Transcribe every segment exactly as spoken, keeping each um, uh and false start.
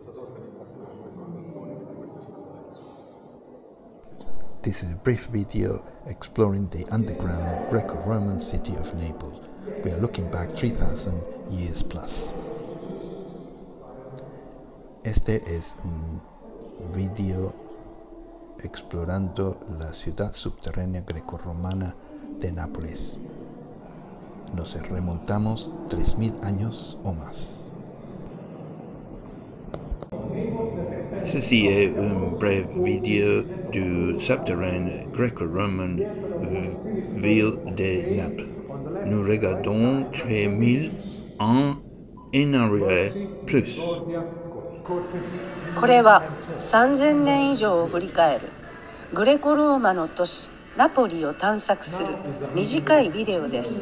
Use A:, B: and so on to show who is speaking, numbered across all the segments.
A: This is a brief video exploring the underground Greco-Roman city of Naples. We are looking back three thousand years plus. Este es un video explorando la ciudad subterránea greco-romana de Nápoles. Nos remontamos tres mil años o más. Ceci est un bref vidéo du subterrain greco-roman ville de Naples. Nous regardons trois mille ans en arrière plus.
B: これはさんぜんねん以上を振り返るグレコローマの都市ナポリを探索する短いビデオです。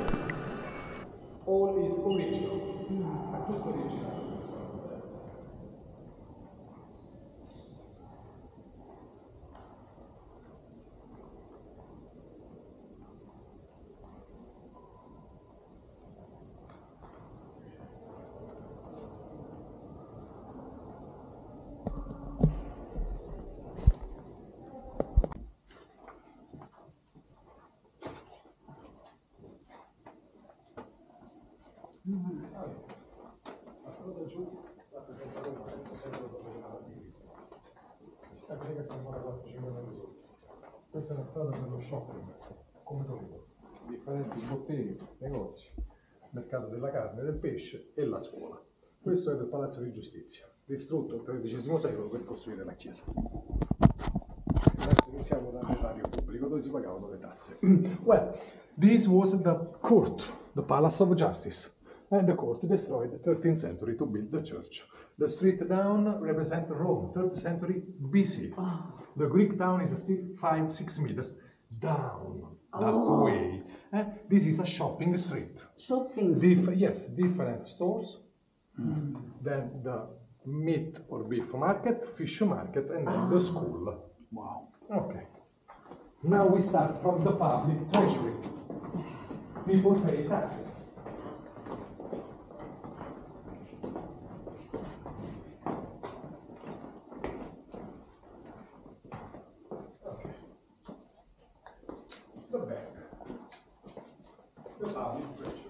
C: La strada giù rappresenta Roma, adesso sempre dopo la di Cristo. La città sta ancora quattro cinque metri sotto. Questa è la strada per lo shopping, come Torino. Differenti botteghe, negozi, mercato della carne, del pesce e la scuola. Questo è il Palazzo di Giustizia, distrutto nel tredicesimo secolo per costruire la chiesa. Adesso iniziamo dall'erario pubblico dove si pagavano le tasse. Well, this was the court, the Palace of Justice. And the court destroyed the thirteenth century to build the church. The street down represents Rome, third century B C. Oh. The Greek town is still five, six meters down that oh. way. Eh? This is a shopping street.
B: Shopping
C: Dif yes, different stores. Mm. Then the meat or beef market, fish market, and then ah. the school.
A: Wow.
C: Okay. Now we start from the public treasury. People pay taxes. The bank, the public treasury.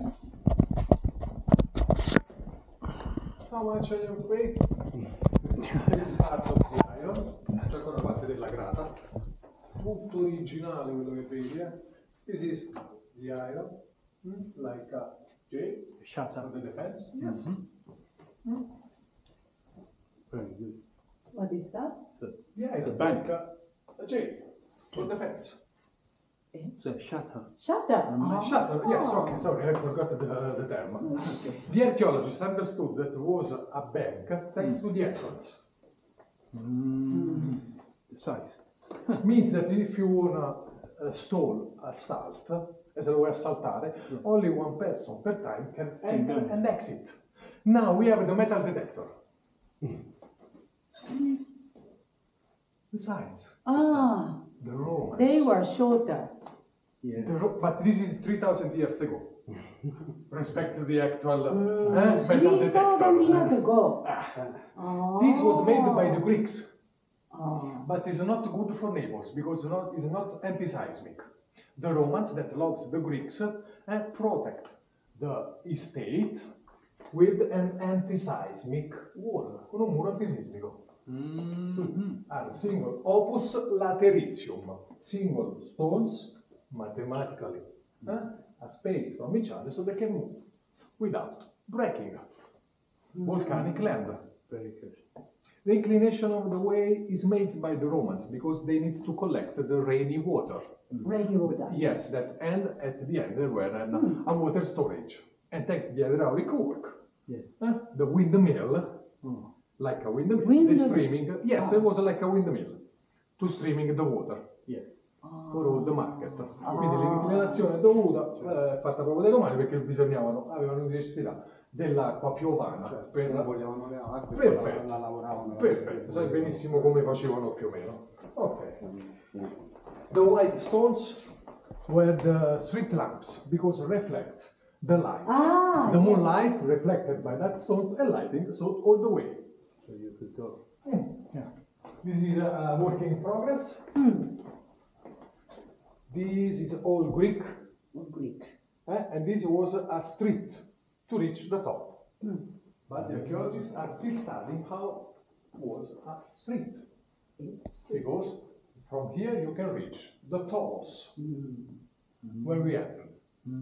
C: How much are you paying? This is part of the iron, c'è ancora la parte della grata, tutto originale quello che vedi, eh? This is the iron, mm? like a J, shutter of the defense. Yes. Mm-hmm. Mm.
A: Very good.
B: What is that?
C: The, the iron, the bank, like a, a J for defense.
A: So shutter.
B: Shutter.
C: Oh. Shutter, yes, okay, sorry, I forgot the, the term. Okay. The archaeologists understood that it was a bank thanks mm. to the entrance.
A: Mm. The size.
C: Means that if you wanna uh, stall a salt, e se lo vuoi assaltare, yeah. only one person per time can enter mm. and exit. Now we have the metal detector. Mm. The sides.
B: Ah.
C: The Romans.
B: They were shorter.
C: Yeah. The, but this is three thousand years ago. Respect to the actual
B: mm.
C: eh, metal detector.
B: three thousand years ago.
C: Oh. This was made by the Greeks. Oh. But it's not good for Naples because it's not, it's not anti-seismic. The Romans that loves the Greeks eh, protect the estate with an anti-seismic wall, con un muro antisismico. Mm-hmm. And single opus lateritium, single stones mathematically mm-hmm. eh, a space from each other so they can move without breaking. Mm-hmm. Volcanic land.
A: Very good.
C: The inclination of the way is made by the Romans because they need to collect the rainy water.
B: Mm-hmm. Rainy water.
C: Yes, that and at the end there were an, mm. a water storage. And thanks to the hydraulic work, yeah. eh, the windmill. Mm. Like a windmill,
B: windmill.
C: The streaming, yes, oh. it was like a windmill, to streaming the water, yeah. oh. for all the market. Oh. Quindi l'inclinazione dovuta, cioè. eh, fatta proprio dai romani perché bisognavano, avevano necessità dell'acqua piovana.
D: Cioè,
C: per
D: non vogliamo l'acqua
C: perfetto,
D: la lavoravano.
C: perfetto, sai benissimo come facevano più o meno. Ok. The white stones were the street lamps because reflect the light.
D: Ah,
C: the
D: yes.
C: moonlight reflected by that stones and lighting, so all the way.
A: So you could go.
C: Mm. Yeah. This is a, a work in progress.
D: Mm.
C: This is all Greek,
D: Greek.
C: eh? And this was a street to reach the top.
D: Mm.
C: But the archaeologists are still studying how was a street. Because from here you can reach the Taurus,
D: Mm.
C: where we entered.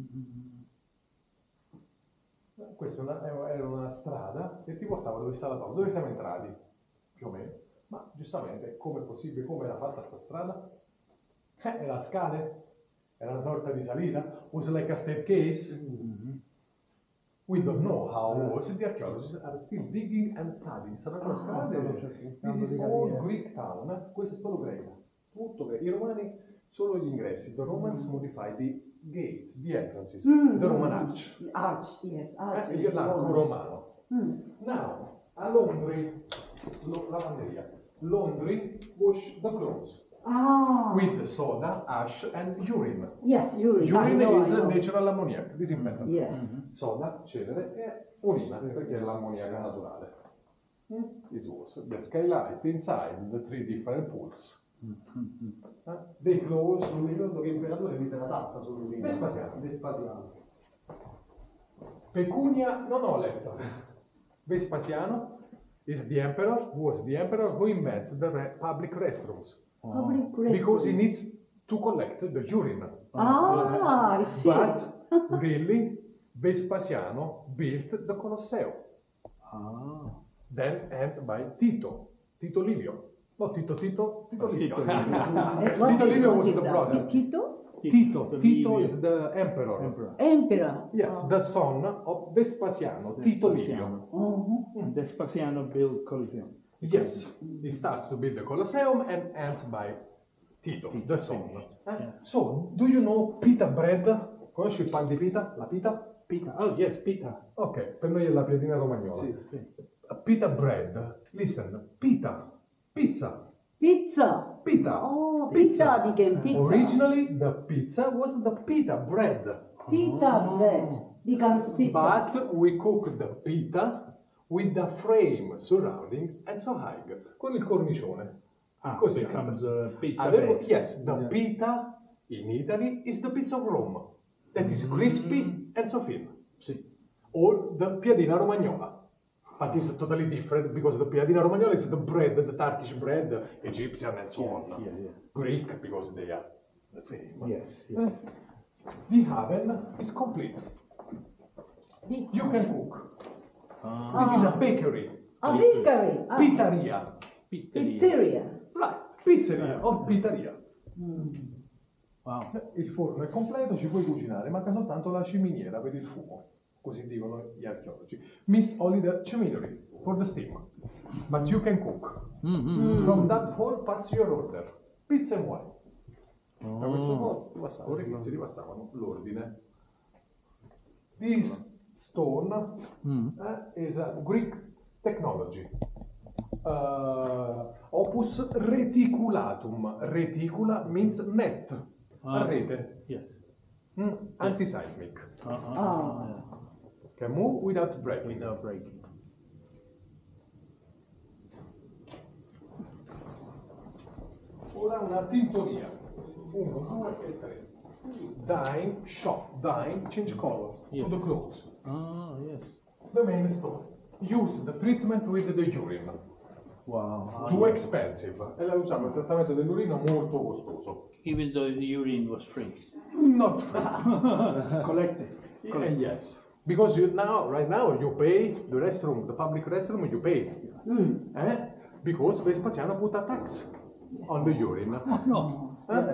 C: Questa è una- era una strada che ti portava dove sta la Taurus, dove siamo entrati, più o meno. Ma giustamente, come è possibile, come era fatta sta strada? Eh, era a scale? Era una sorta di salita? Was like a staircase? We don't know how it was. The archaeologists are still digging and studying. Sarà una scala. This is all Greek town. eh? Questo è solo greco. Tutto greco. I romani solo gli ingressi. The Romans modified the gates, the entrances,
D: Mm.
C: the Roman arch.
D: Arch, yes, arch.
C: Eh,
D: is
C: l'arco
D: Roman.
C: romano.
D: Mm.
C: Now, a laundry, lo- lavanderia. Laundry wash the clothes
D: Ah,
C: with soda, ash and urine.
D: yes, urine. I
C: Urine
D: know,
C: is
D: I know.
C: natural ammoniac, disinfectant.
D: Yes.
C: Soda, cenere e urina, perché è l'ammoniaca naturale. Mm? This was the skylight inside the three different pools. Eh? They close.
E: Non mi ricordo che imperatore mise la tassa sull'urina.
C: Vespasiano.
E: Vespasiano.
C: Pecunia non olet. Vespasiano is the emperor, was the emperor who invents the re- public restrooms.
D: Public
C: Because he
D: restroom.
C: needs to collect the urine.
D: Ah, I see.
C: But really, Vespasiano built the Colosseo.
A: Ah.
C: Then ends by Tito, Tito Livio. Not Tito Tito, Tito Livio.
A: Tito Livio.
D: Eh, what
C: Tito
D: is-
C: Livio
D: what
C: was
D: is
C: the
D: that?
C: brother.
D: Tito?
C: Tito, Tito
A: Livio.
C: is the emperor.
A: Emperor.
D: Emperor.
C: Yes, the son of Vespasiano, Tito Livio.
D: Mhm.
A: And Vespasiano built Colosseum.
C: Yes, he starts to build the Colosseum and ends by Tito, the son. Eh? So, do you know pita bread? Conosci il pan di pita? La pita?
A: Pita. Oh, yes, pita.
C: Ok, per noi è la piadina romagnola.
A: Sì, sì.
C: Pita bread. Listen, pita, pizza,
D: Pizza.
C: pita.
D: Oh, pizza became pizza.
C: Originally, the pizza was the pita bread,
D: Pita bread becomes pizza.
C: but we cook the pita with the frame surrounding and so high, con il cornicione.
A: Ah,
C: Così
A: becomes a pizza
C: Avevo,
A: base.
C: yes, the pita in Italy is the pizza of Rome, that is crispy and so thin,
A: Sì.
C: or the piadina romagnola. But it's totally different because the piadina romagnola is the bread, the Turkish bread, Egyptian and so on.
A: Yeah, yeah.
C: Greek because they are the same.
A: Yes, yes.
C: The oven is complete. You can cook.
A: Ah,
C: This is a bakery,
D: A bakery. A
C: pizzeria.
A: pizzeria.
D: pizzeria.
C: Right, pizzeria o pizzeria.
A: Wow.
C: Il forno è completo, ci puoi cucinare, manca soltanto la ciminiera per il fumo, così dicono gli archeologi. Miss only the chimney for the steam, but you can cook. From that hall pass your order, pizza and wine. Da questo hall ti passavano, le pizze ti passavano l'ordine. This stone eh, is a Greek technology. Uh, opus reticulatum. Reticula means net.
A: Ah.
C: Rete.
A: Yes.
C: Mm, anti-seismic.
A: Ah, ah,
D: Ah.
A: ah, yeah.
C: Can move without breaking.
A: Without breaking.
C: Ora una tintoria. Uno, due e tre. Dyeing, shop, dyeing, change color
A: Yeah.
C: to the clothes.
A: Ah, yes.
C: The main stone. Use the treatment with the urine.
A: Wow. Ah,
C: Too
A: yeah.
C: expensive. E la usava il trattamento dell'urina molto costoso.
A: Even though the urine was free.
C: Not free.
A: Collected.
C: Eh, yes. Because you now, right now, you pay the restroom, the public restroom, you pay. Eh? Because Vespasiano put a tax on the urine.
A: No.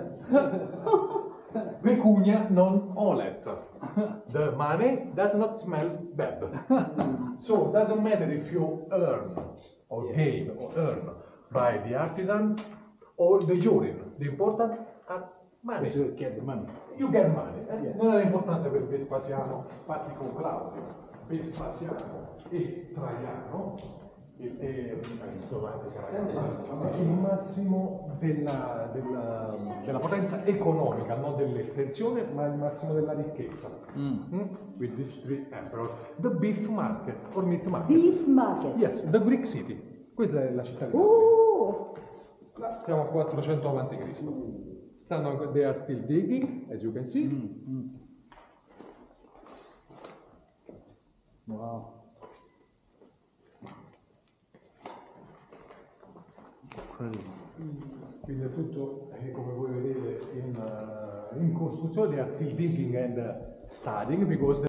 C: Pecunia non olet. The money does not smell bad. So it doesn't matter if you earn or gain or earn by the artisan or the urine. The important are money.
A: To get the money.
C: You get money. eh? Non era importante per Vespasiano, infatti con Claudio, Vespasiano e Traiano il, e, insomma, è il massimo della, della, della potenza economica, non dell'estensione, ma il massimo della ricchezza. Mm. Mm? With these three emperors. The beef market, or meat market.
D: Beef market.
C: Yes, the Greek city. Questa è la città di Napoli.
D: Oh!
C: Là siamo a quattrocento avanti Cristo. Stanno, they are still digging, as you can see.
F: Mm. Wow.
C: Quindi è tutto, eh, come voi vedete, in, uh, in costruzione, they are still digging and uh, studying because